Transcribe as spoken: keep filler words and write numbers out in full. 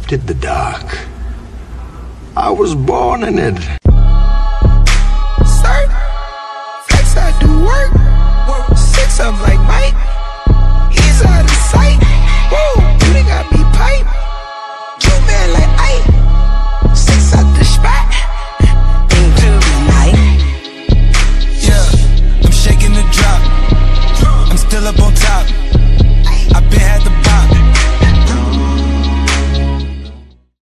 accepted the dark. I was born in it. Sir, flex, I do work.